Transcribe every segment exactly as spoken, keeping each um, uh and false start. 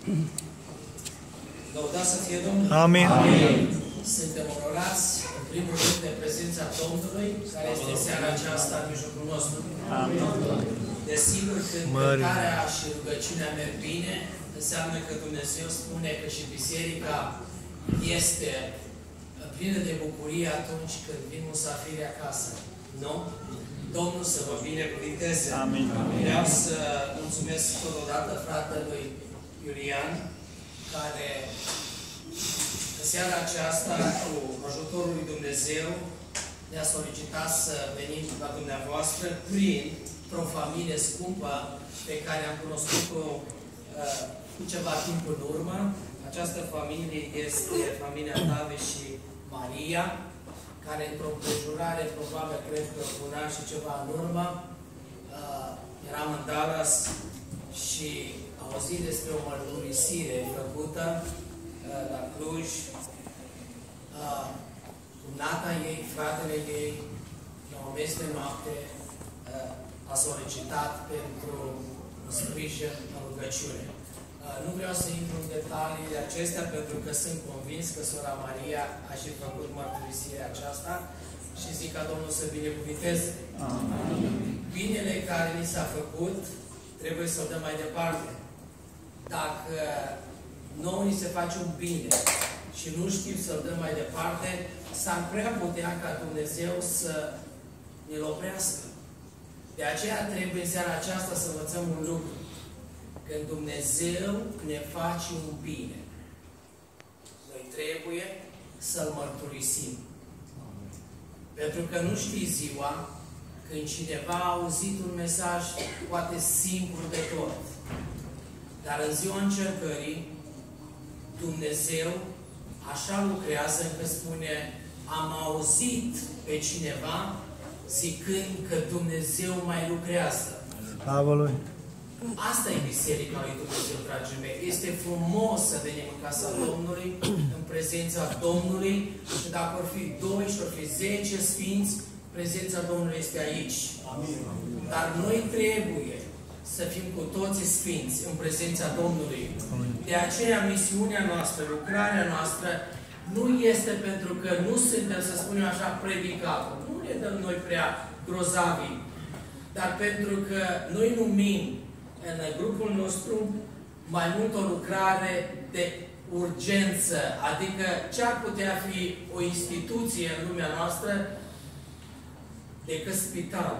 Lăudați să fie Domnul. Amin. Amin. Suntem onorați, în primul rând, de prezența Domnului, care este seara aceasta în mijlocul nostru. Amin. Desigur, când cântarea și rugăciunea merg bine, înseamnă că Dumnezeu spune că și biserica este plină de bucurie atunci când vin musafirii acasă. Nu? Domnul să vă binecuvinteze. Amin. Vreau să mulțumesc totodată fratelui Iulian, care în seara aceasta, cu ajutorul lui Dumnezeu, ne-a solicitat să venim la dumneavoastră printr-o familie scumpă pe care am cunoscut-o uh, cu ceva timp în urmă. Această familie este familia Tave și Maria, care într-o împrejurare, probabil, cred că un an și ceva în urmă, uh, eram în Dallas și am auzit despre o mărturisire făcută uh, la Cluj. Uh, Nata ei, fratele ei, la o mes de noapte, uh, a solicitat pentru un sprijin în rugăciune. Uh, nu vreau să intru în detaliile acestea, pentru că sunt convins că sora Maria a și făcut mărturisirea aceasta și zic ca Domnul să binecuvinteze. Binele care ni s-a făcut, trebuie să o dăm mai departe. Dacă nouă ni se face un bine și nu știm să-l dăm mai departe, s-ar prea putea ca Dumnezeu să ne-l oprească. De aceea trebuie în seara aceasta să învățăm un lucru. Când Dumnezeu ne face un bine, noi trebuie să-l mărturisim. Pentru că nu știi ziua când cineva a auzit un mesaj poate simplu de tot. Dar în ziua încercării, Dumnezeu așa lucrează încât spune: am auzit pe cineva zicând că Dumnezeu mai lucrează. Slavă Lui! Asta e Biserica lui Dumnezeu, dragii mei. Este frumos să venim în casa Domnului, în prezența Domnului, și dacă vor fi doi și vor fi zece sfinți, prezența Domnului este aici. Amin. Dar noi trebuie să fim cu toții sfinți în prezența Domnului. Amin. De aceea misiunea noastră, lucrarea noastră, nu este pentru că nu suntem, să spunem așa, predicatori. Nu ne dăm noi prea grozavi. Dar pentru că noi numim în grupul nostru mai mult o lucrare de urgență. Adică ce ar putea fi o instituție în lumea noastră decât spital.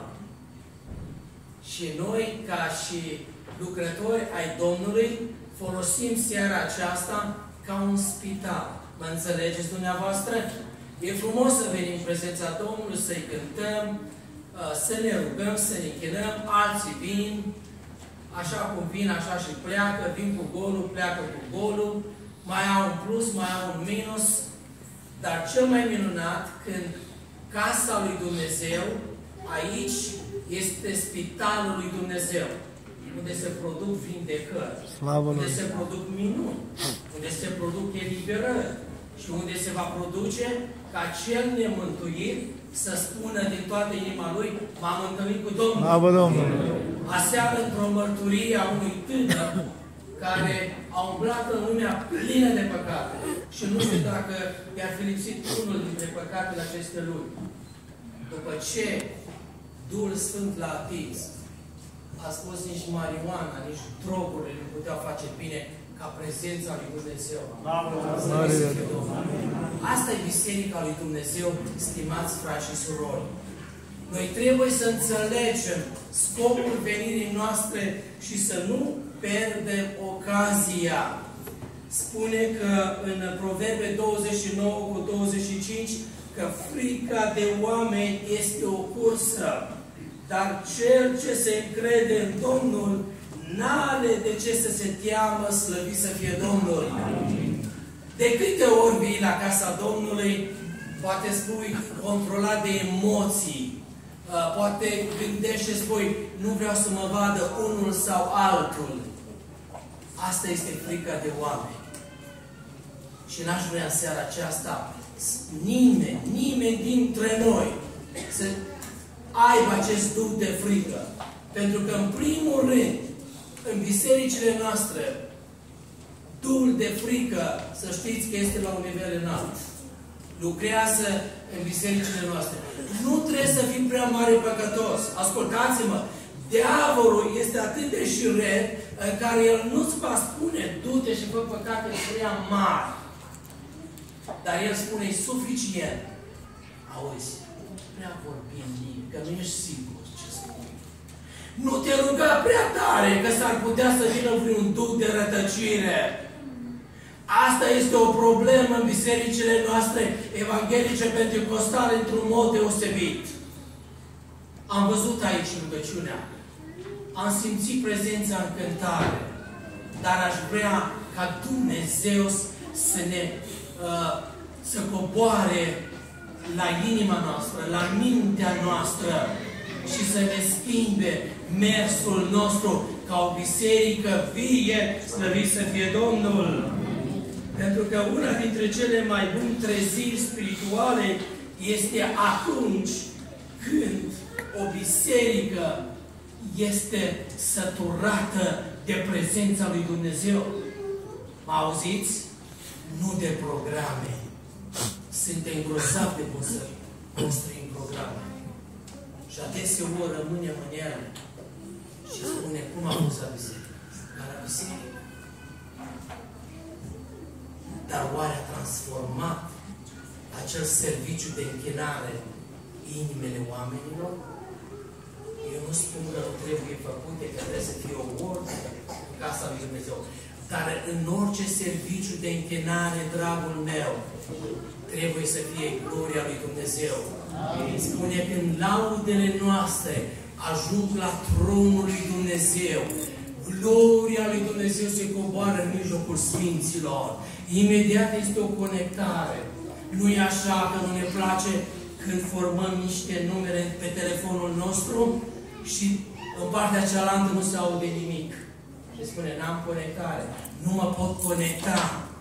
Și noi, ca și lucrători ai Domnului, folosim seara aceasta ca un spital. Mă înțelegeți dumneavoastră? E frumos să venim în prezența Domnului, să-i cântăm, să ne rugăm, să ne închinăm, alții vin, așa cum vin, așa și pleacă, vin cu golul, pleacă cu golul, mai au un plus, mai au un minus, dar cel mai minunat, când casa lui Dumnezeu, aici, este spitalul lui Dumnezeu, unde se produc vindecări, unde se produc minuni, unde se produc eliberări și unde se va produce ca cel nemântuit să spună din toată inima lui: m-am întâlnit cu Domnul. Aseară, într-o mărturie a unui tânăr care a umblat în lumea plină de păcate și nu știu dacă i-ar fi lipsit unul dintre păcatele aceste luni. După ce Duhul Sfânt l-a atins, a spus: nici marihuana, nici drogurile nu puteau face bine ca prezența lui Dumnezeu. Asta e Biserica lui Dumnezeu, stimați frați și surori. Noi trebuie să înțelegem scopul venirii noastre și să nu pierdem ocazia. Spune că în Proverbe douăzeci și nouă cu douăzeci și cinci că frica de oameni este o cursă, dar cel ce se încrede în Domnul n-are de ce să se teamă, slăvit să fie Domnul. De câte ori vii la casa Domnului, poate spui controlat de emoții, poate gândești și spui: nu vreau să mă vadă unul sau altul. Asta este frica de oameni. Și n-aș vrea în seara aceasta nimeni, nimeni dintre noi să aibă acest duh de frică. Pentru că, în primul rând, în bisericile noastre, Duhul de frică, să știți că este la un nivel înalt. Lucrează în bisericile noastre. Nu trebuie să fim prea mare păcătos. Ascultați-mă, diavolul este atât de șiret în care el nu-ți va spune du-te și fă păcate prea mari. Dar el spune, e suficient. Auzi, prea vorbim nimic, că nu ești sigur ce spui. Nu te ruga prea tare, că s-ar putea să vină vreun duh de rătăcire. Asta este o problemă în bisericile noastre evanghelice pentecostale într-un mod deosebit. Am văzut aici rugăciunea. Am simțit prezența în cântare. Dar aș vrea ca Dumnezeu să ne uh, să coboare la inima noastră, la mintea noastră și să ne schimbe mersul nostru ca o biserică vie, slăvit să fie Domnul. Pentru că una dintre cele mai bune treziri spirituale este atunci când o biserică este săturată de prezența lui Dumnezeu. Mă auziți? Nu de programe. Suntem grozavi de bun să construim programe. Și adeseori rămânem în ele și spune cum a fost la biserică. Ca la biserică. Dar oare a transformat acel serviciu de închinare inimile oamenilor? Eu nu spun că nu trebuie făcute, că trebuie să fie o ordine în casa lui Dumnezeu. Dar în orice serviciu de închinare, dragul meu, trebuie să fie gloria lui Dumnezeu. Amin. Spune că în laudele noastre ajung la tronul lui Dumnezeu. Gloria lui Dumnezeu se coboară în mijlocul Sfinților. Imediat este o conectare. Nu e așa că nu ne place când formăm niște numere pe telefonul nostru și în partea cealaltă nu se aude nimic. Și spune, n-am conectare. Nu mă pot conecta.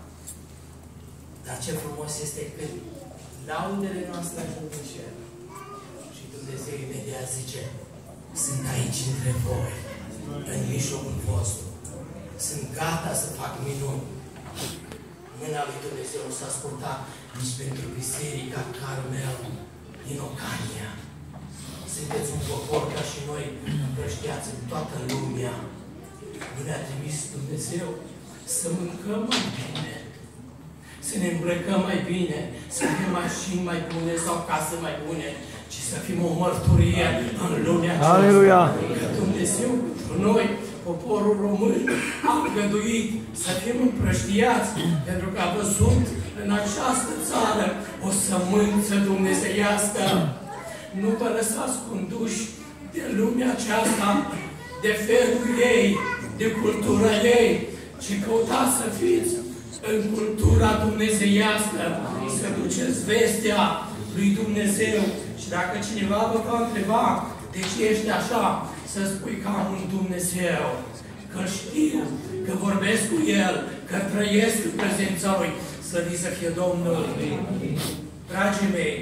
Dar ce frumos este când laudele noastre ajung în cer. Și Dumnezeu imediat zice, sunt aici între voi, în mijlocul vostru. Sunt gata să fac minuni. Mâna lui Dumnezeu nu s-a scurtat nici pentru Biserica Carmel din Ocania. Sunteți un popor ca și noi, împrăștiați în toată lumea. Nu ne-a trimis Dumnezeu să mâncăm mai bine, să ne îmbrăcăm mai bine, să fim mașini mai bune sau case mai bune, ci să fim o mărturie în lumea aceasta. Aleluia! Că Dumnezeu pentru noi, poporul român, a îngăduit să fim împrăștiați, pentru că a văzut în această țară o sămânță dumnezeiască. Nu vă lăsați conduși de lumea aceasta, de felul ei, de cultura ei, ci căutați să fiți în cultura dumnezeiască, să duceți vestea lui Dumnezeu. Și dacă cineva vă va întreba de ce ești așa, să spui că am un Dumnezeu, că știu, că vorbesc cu El, că trăiesc în prezența Lui. Slăvit să fie Domnul! Dragii mei,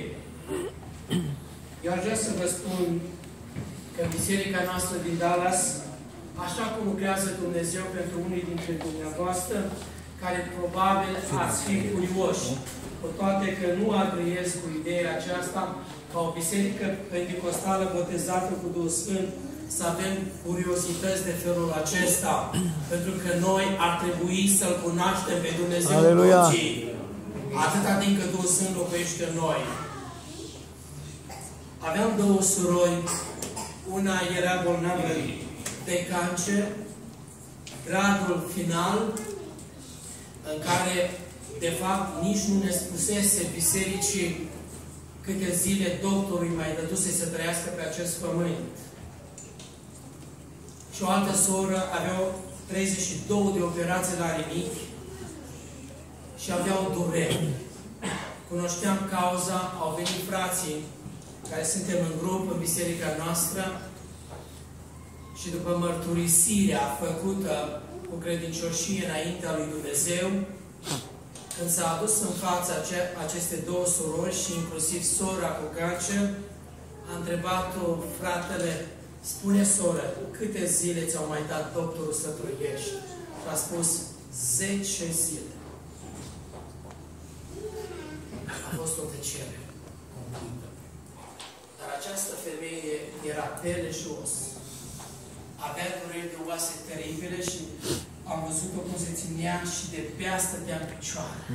eu aș vrea să vă spun că biserica noastră din Dallas, așa cum lucrează Dumnezeu pentru unii dintre dumneavoastră, care probabil ați fi curioși, cu toate că nu agriez cu ideea aceasta, ca o biserică pentecostală botezată cu Duhul Sfânt, să avem curiozități de felul acesta, pentru că noi ar trebui să-L cunoaștem pe Dumnezeu Duhii, atâta timp cât Duhul Sfânt locuiește în noi. Aveam două surori, una era bolnavă de cancer, gradul final, în care, de fapt, nici nu ne spusese bisericii câte zile doctorul mai dăduse să trăiască pe acest pământ. Și o altă soră aveau treizeci și două de operații la rinichi și aveau dureri. Cunoșteam cauza, au venit frații care suntem în grup în biserica noastră și după mărturisirea făcută cu credincioșie înaintea lui Dumnezeu, când s-a adus în fața aceste două surori și inclusiv sora cu cancer, a întrebat-o fratele, spune soră, câte zile ți-au mai dat doctorul să trăiești? Și a spus, zece zile. A fost o tăcere completă. Dar această femeie era pele și os. Avea dureri de oase teribile și am văzut-o cum se ținea și de bea stătea în picioare.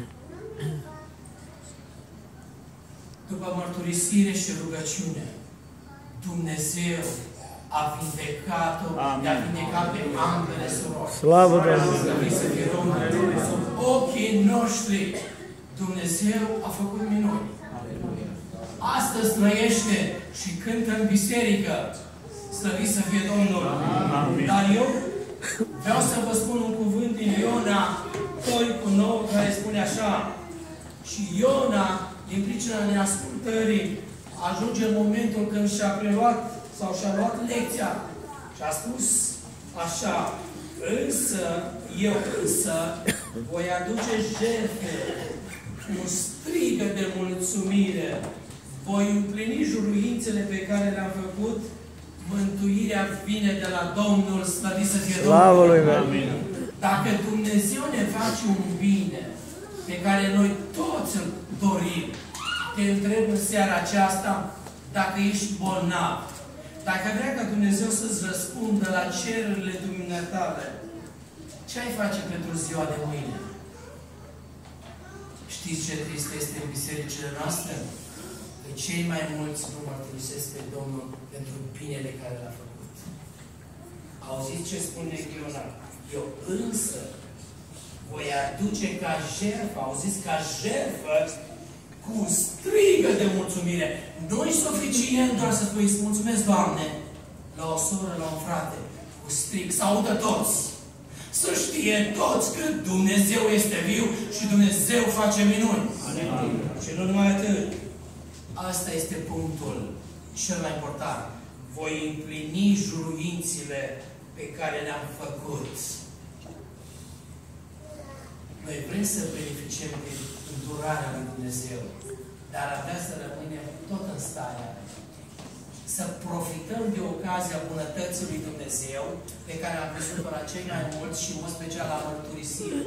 După mărturisire și rugăciune, Dumnezeu a vindecat-o, i-a vindecat pe ambele surori. Slavă Domnului! Sub ochii noștri, Dumnezeu a făcut minuni. Astăzi trăiește și cântă în biserică. Slăvit să fie Domnul! Dar eu vreau să vă spun un cuvânt din Iona doi cu nouă, care spune așa: și Iona, din pricina neascultării, ajunge în momentul când și-a preluat sau și-a luat lecția și a spus așa: însă, eu însă, voi aduce jertfe, un strigă de mulțumire, voi împlini juruințele pe care le-am făcut, mântuirea vine de la Domnul, slăvit să fie Domnul. Dacă Dumnezeu ne face un bine pe care noi toți îl dorim, te întreb în seara aceasta, dacă ești bolnav, dacă vrea ca Dumnezeu să-ți răspundă la cererile dumneatale, ce ai face pentru ziua de mâine? Știți ce trist este în bisericile noastre? Că cei mai mulți nu mărturisesc pe Domnul pentru binele care l-a făcut. Auziți ce spune Iona? Eu însă voi aduce ca jertfă, auziți, ca jertfă, cu un strigă de mulțumire. Nu-i suficient doar să spui, îți mulțumesc, Doamne, la o soră, la un frate, cu strig, să audă toți. Să știe toți că Dumnezeu este viu și Dumnezeu face minuni. Amin. Și nu numai atât. Asta este punctul cel mai important. Voi împlini juruințile pe care le-am făcut. Noi vrem să beneficiem de îndurarea lui Dumnezeu, dar avea să rămânem tot în starea să profităm de ocazia bunătății lui Dumnezeu pe care am văzut-o la cei mai mulți și în mod special la mărturisire.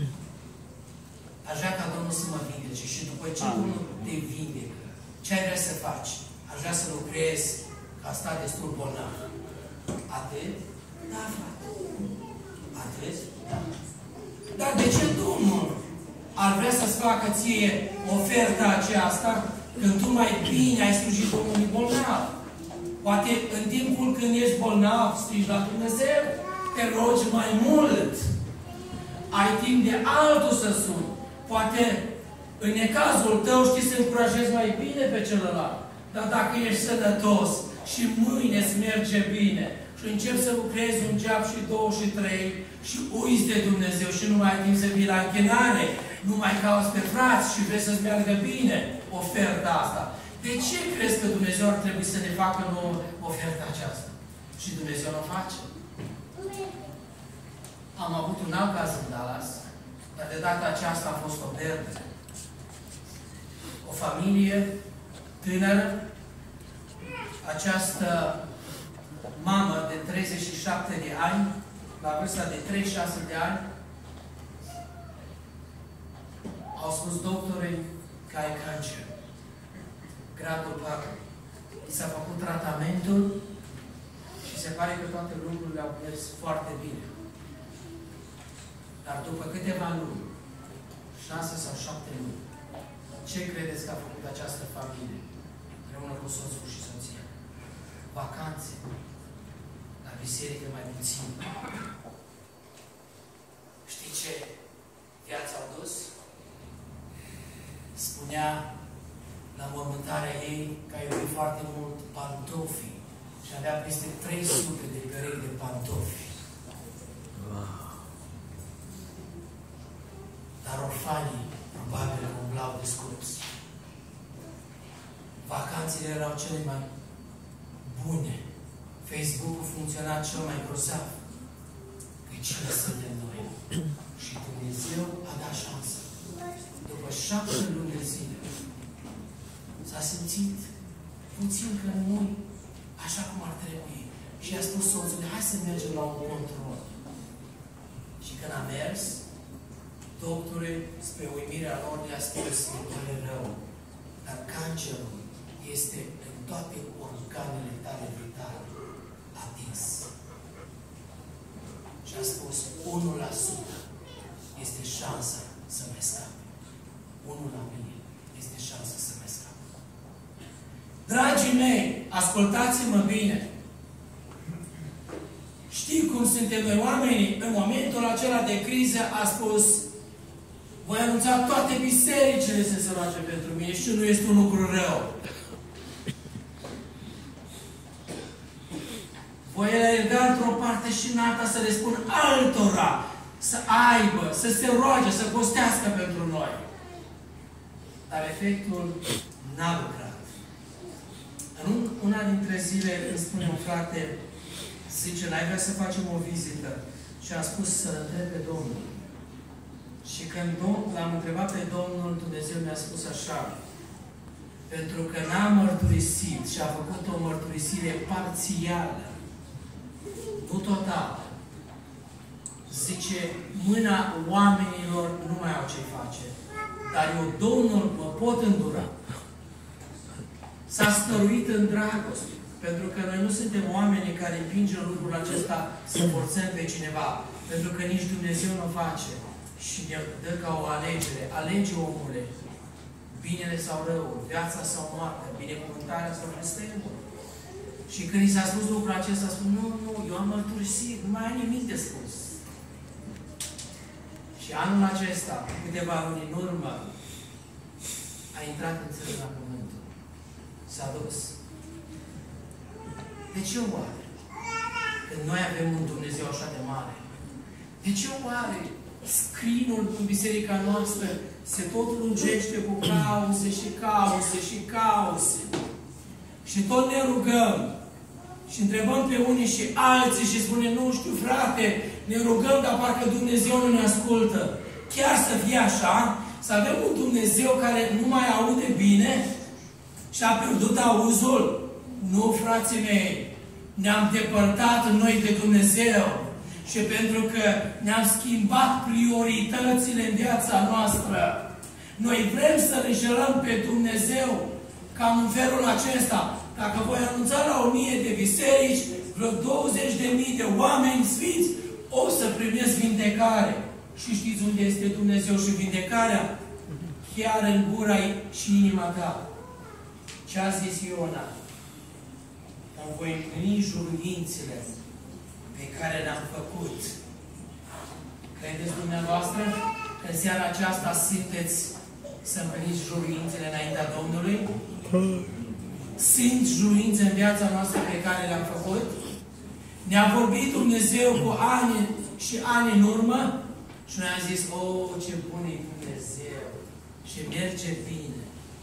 Aș vrea ca Domnul să mă vindece și după ce Domnul te vindecă, ce ai vrea să faci? Aș vrea să lucrezi ca stat destul bolnav. Atât? Da, frate. Atât? Da. Dar de ce Domnul ar vrea să-ți facă ție oferta aceasta când tu mai bine ai slujit omului bolnav? Poate în timpul când ești bolnav, strigi la Dumnezeu, te rogi mai mult. Ai timp de altul să suni. Poate în necazul tău știi să încurajezi mai bine pe celălalt. Dar dacă ești sănătos și mâine îți merge bine și începi să lucrezi un geab și două și trei și uiți de Dumnezeu și nu mai ai timp să vii la închinare, nu mai cauți pe frați și vrei să-ți meargă bine oferta asta. De ce crezi că Dumnezeu ar trebui să ne facă nouă oferta aceasta? Și Dumnezeu o face. Am avut un alt caz în Dallas, dar de data aceasta a fost o verde. O familie tânără, această mamă de treizeci și șapte de ani, la vârsta de treizeci și șase de ani, au spus doctorii că ai cancer. Gradul patru. I s-a făcut tratamentul și se pare că toate lucrurile au mers foarte bine. Dar după câteva luni, șase sau șapte luni, ce credeți că a făcut această familie? Împreună cu soțul și soția. Vacanțe. La biserică mai puțin. Știi ce viața au dus? Spunea la mormântarea ei că a iubit foarte mult pantofi și avea peste trei sute de perechi de pantofi. Dar orfanii probabil umblau desculți. Vacanțele erau cele mai bune. Facebook-ul funcționa cel mai grozav. Păi cine suntem noi? Și Dumnezeu a dat șansă. După șapte luni de zile, s-a simțit puțin că nu așa cum ar trebui. Și a spus soțului, hai să mergem la un control. Și când a mers, doctorii, spre uimirea lor, le-a spus, îmi pare rău, dar cancerul este în toate organele tale vitale atins. Și a spus, unu la sută este șansa să mai scape. unu la mie este șansa să mai scape. Dragii mei, ascultați-mă bine. Știi cum suntem noi oamenii? În momentul acela de criză a spus, voi anunța toate bisericile să se roage pentru mine și nu este un lucru rău. Voi alerga într-o parte și în alta să le spun altora să aibă, să se roage, să postească pentru noi. Dar efectul n-a lucrat. În una dintre zile îmi spune un frate, zice, n-ai vrea să facem o vizită? Și am spus să-L întreb pe Domnul. Și când l-am întrebat pe Domnul, Dumnezeu mi-a spus așa, pentru că n-a mărturisit și a făcut o mărturisire parțială, nu totală. Zice, mâna oamenilor nu mai au ce face. Dar eu, Domnul, mă pot îndura. S-a stăruit în dragoste. Pentru că noi nu suntem oamenii care împingem lucrul acesta să forțăm pe cineva. Pentru că nici Dumnezeu nu face. Și ne dă ca o alegere. Alege, omule, binele sau răul, viața sau moartea, binecuvântarea sau blestemul. Și când i s-a spus lucrul acesta, a spus, nu, nu, eu am mărturisit, nu mai ai nimic de spus. Și anul acesta, câteva luni în urmă, a intrat în țără la pământul. S-a dus. De ce oare? Când noi avem un Dumnezeu așa de mare, de ce oare scrinul în biserica noastră se tot lungește cu cauze și cauze și cauze? Și tot ne rugăm și întrebăm pe unii și alții și spunem, nu știu, frate, ne rugăm, dar parcă Dumnezeu nu ne ascultă. Chiar să fie așa, să avem un Dumnezeu care nu mai aude bine și a pierdut auzul? Nu, frații mei, ne-am depărtat noi de Dumnezeu și pentru că ne-am schimbat prioritățile în viața noastră, noi vrem să înșelăm pe Dumnezeu cam în felul acesta. Dacă voi anunța la o mie de biserici, vreo douăzeci de mii de oameni sfinți o să primesc vindecare. Și știți unde este Dumnezeu și vindecarea? Chiar în gura și inima ta. Ce a zis Iona? Îmi voi împlini juruințele pe care le-am făcut. Credeți dumneavoastră că în seara aceasta simteți să împliniți juruințele înaintea Domnului? Simți juruințe în viața noastră pe care le-am făcut? Ne-a vorbit Dumnezeu cu ani și ani în urmă și noi am zis, o, ce bun e Dumnezeu și merge bine.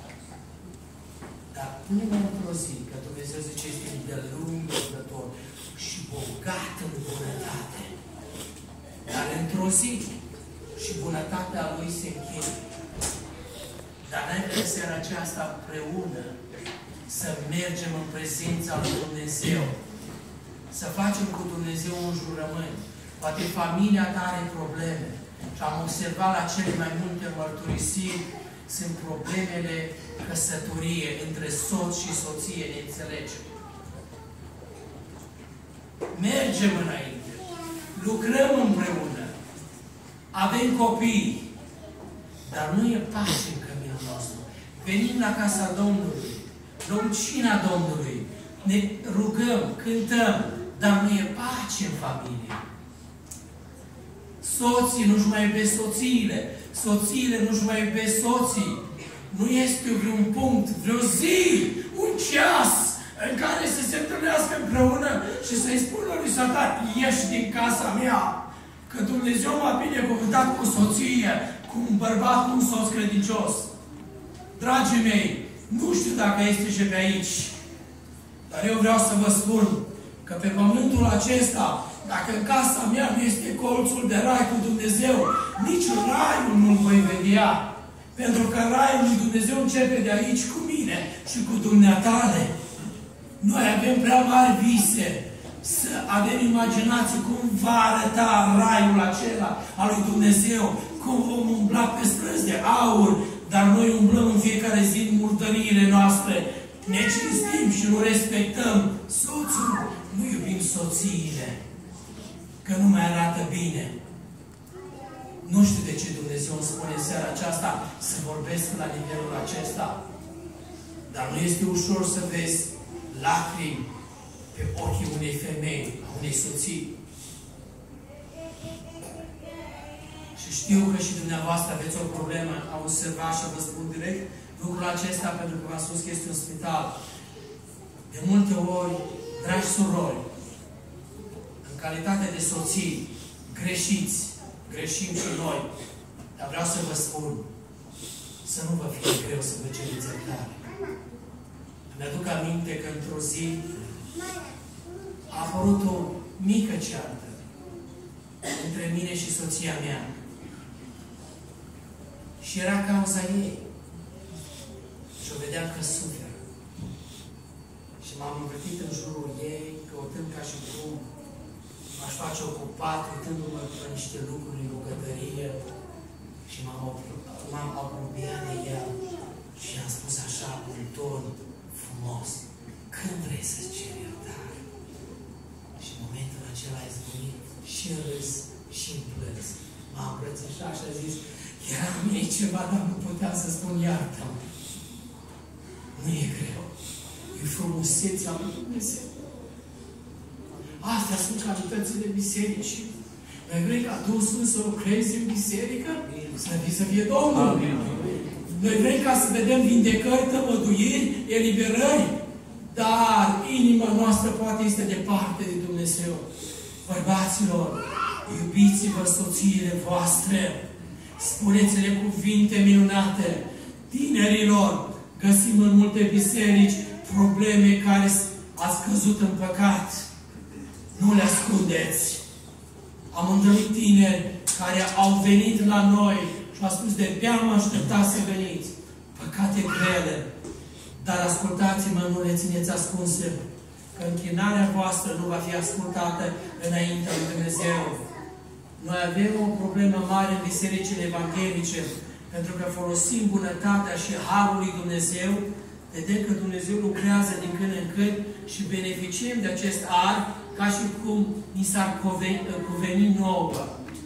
Dar până într-o zi, că Dumnezeu zice, este de lung lucrător și bogat în bunătate. Dar într-o zi și bunătatea Lui se încheie. Dar noi în seara aceasta împreună să mergem în prezența lui Dumnezeu. Să facem cu Dumnezeu un jurământ. Poate familia ta are probleme. Și am observat la cele mai multe mărturisiri sunt problemele căsătorie între soț și soție, ne înțelegem. Mergem înainte. Lucrăm împreună. Avem copii. Dar nu e pace în căminul nostru. Venim la casa Domnului. Luăm cina Domnului. Ne rugăm, cântăm. Dar nu e pace în familie. Soții nu-și mai iubesc soțiile. Soțiile nu-și mai iubesc soții. Nu este vreun punct, vreo zi, un ceas în care să se întâlnească împreună și să-i spună lui Satan, ieși din casa mea, că Dumnezeu m-a binecuvântat cu soție, cu un bărbat, cu un soț credincios. Dragii mei, nu știu dacă este și pe aici, dar eu vreau să vă spun că pe pământul acesta, dacă în casa mea nu este colțul de rai cu Dumnezeu, nici raiul nu-l voi vedea. Pentru că raiul lui Dumnezeu începe de aici cu mine și cu dumneatale. Noi avem prea mari vise. să avem imaginație cum va arăta raiul acela al lui Dumnezeu, cum vom umbla pe străzi de aur, dar noi umblăm în fiecare zi în murdăriile noastre, ne cinstim și nu respectăm soțul, nu iubim soțiile, că nu mai arată bine. Nu știu de ce Dumnezeu îmi spune în seara aceasta să vorbesc la nivelul acesta, dar nu este ușor să vezi lacrimi pe ochii unei femei, a unei soții. Și știu că și dumneavoastră aveți o problemă, am observat și vă spun direct lucrul acesta, pentru că v-am spus că este un spital. De multe ori, dragi surori, în calitate de soții, greșiți, greșim și noi, dar vreau să vă spun, să nu vă fie greu să vă cereți iertare. Îmi aduc aminte că într-o zi a apărut o mică ceartă între mine și soția mea. Și era cauza ei. Și o vedeam că suferă. Și m-am învârtit în jurul ei, căutând ca și cum m-aș face ocupat, uitându-mă pe niște lucruri în bucătărie. Și m-am apropiat de ea și am spus așa, cu un ton frumos: când vrei să-ți ceri iertare? Și în momentul acela a izbunit și în râs și în plâns. M-a îmbrățișat și a zis: era mie ceva, dar nu puteam să spun iartă-mă. Nu e greu. E frumusețea lui Dumnezeu. Astea sunt calitățile bisericii. Noi vrem ca Duhul Sfânt să lucreze în biserică, să fie, să fie Domnul. Amin. Noi vrem ca să vedem vindecări, tămăduiri, eliberări, dar inima noastră poate este departe de Dumnezeu. Bărbaților, iubiți-vă soțiile voastre, spuneți-le cuvinte minunate. Tinerilor, găsim în multe biserici probleme care ați căzut în păcat. Nu le ascundeți. Am întâlnit tineri care au venit la noi și au spus: de-abia am așteptat să veniți. Păcate grele. Dar ascultați-mă, nu le țineți ascunse, că închinarea voastră nu va fi ascultată înaintea lui Dumnezeu. Noi avem o problemă mare în bisericile evanghelice, pentru că folosim bunătatea și harul lui Dumnezeu, vedem că Dumnezeu lucrează din când în când și beneficiem de acest har ca și cum ni s-ar cuveni nouă.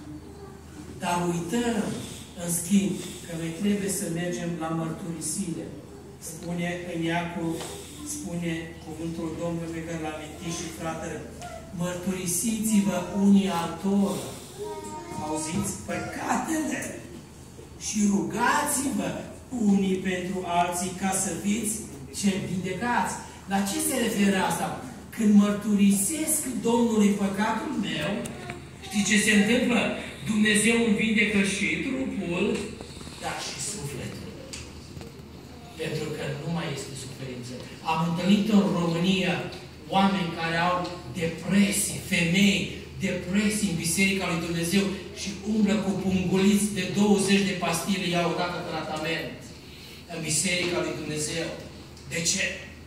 Dar uităm, în schimb, că noi trebuie să mergem la mărturisire. Spune în Iacov, spune cuvântul Domnului, că l-a amintit și fratele: mărturisiți-vă unii altora, auziți, păcatele, și rugați-vă unii pentru alții ca să fiți ce vindecați. La ce se referă asta? Când mărturisesc Domnului păcatul meu, știi ce se întâmplă? Dumnezeu îmi vindecă și trupul, dar și sufletul. Pentru că nu mai este suferință. Am întâlnit în România oameni care au depresii, femei, depresii în Biserica lui Dumnezeu și umblă cu punguliți de douăzeci de pastile, iau odată tratament în Biserica lui Dumnezeu. De ce?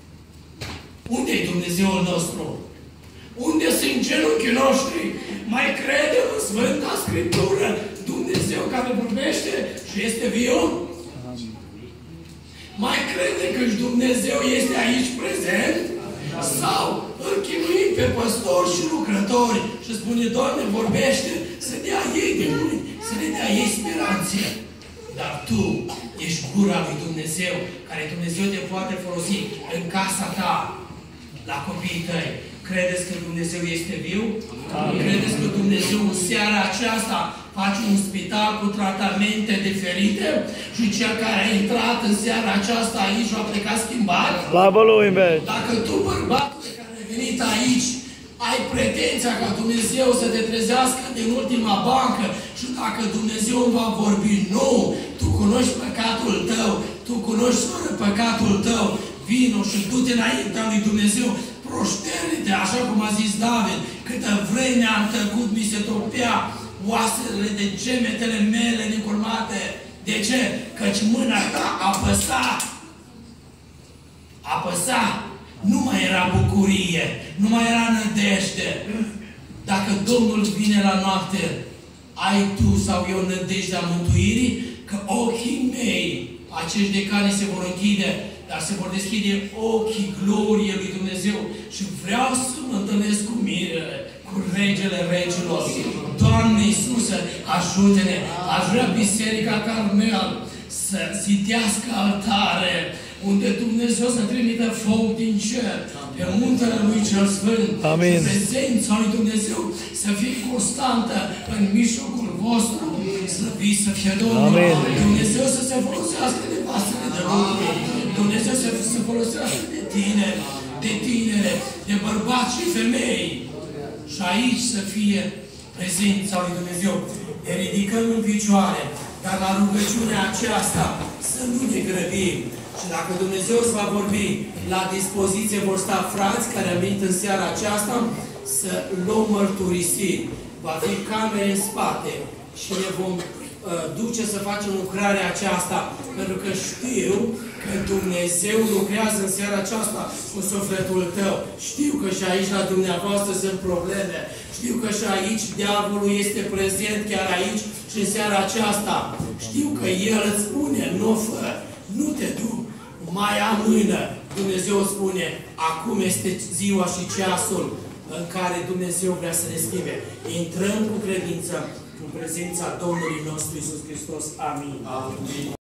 Unde e Dumnezeul nostru? Unde sunt genunchii noștri? Mai credem în Sfânta Scriptură Dumnezeu care vorbește și este viu? Mai crede că și Dumnezeu este aici prezent? Sau îl chinuim pe păstori și lucrători și spune: Doamne, vorbește, să dea ei de mâini, să ne dea ei speranțe. Dar tu ești gura lui Dumnezeu, care Dumnezeu te poate folosi în casa ta, la copiii tăi. Credeți că Dumnezeu este viu? Amin. Credeți că Dumnezeu în seara aceasta face un spital cu tratamente diferite și cel care a intrat în seara aceasta aici va pleca schimbat? Slavă lui! Dacă tu, bărbatul care ai venit aici, ai pretenția ca Dumnezeu să te trezească din ultima bancă și dacă Dumnezeu va vorbi, nu, tu cunoști păcatul tău, tu cunoști, soră, păcatul tău, vino și du-te înaintea lui Dumnezeu, proșterne-te, așa cum a zis David: câtă vreme am tăcut, mi se topea oasele de gemetele mele necurmate. De ce? Căci mâna ta apăsa, apăsa nu mai era bucurie, nu mai era nădejde. Dacă Domnul vine la noapte, ai tu sau eu nădejdea mântuirii? Că ochii mei, acești decani se vor închide, dar se vor deschide ochii gloriei lui Dumnezeu și vreau să mă întâlnesc cu mine, cu Regele Regilor. Doamne Iisuse, ajută-ne! Aș vrea Biserica Carmel să zidească altare, unde Dumnezeu să trimită foc din cer, pe muntele lui cel Sfânt. Amin. Și prezența lui Dumnezeu să fie constantă în mijlocul vostru. Slăvit să fie Domnul. Amin. Dumnezeu să se folosească de vasele de lume. Dumnezeu să se folosească de tine, de tinere, de bărbați și femei. Și aici să fie prezența lui Dumnezeu. Ne ridicăm în picioare, dar la rugăciunea aceasta să nu ne grăbim. Și dacă Dumnezeu îți va vorbi, la dispoziție vor sta frați care am venit în seara aceasta să luăm mărturisiri. Va fi camere în spate și ne vom uh, duce să facem lucrarea aceasta, pentru că știu că Dumnezeu lucrează în seara aceasta cu sufletul tău. Știu că și aici la dumneavoastră sunt probleme. Știu că și aici diavolul este prezent chiar aici și în seara aceasta. Știu că El îți spune, nu fă, nu te du, mai amână. Dumnezeu spune, acum este ziua și ceasul în care Dumnezeu vrea să ne schimbe. Intrăm cu credință în prezența Domnului nostru Iisus Hristos. Amin. Amin.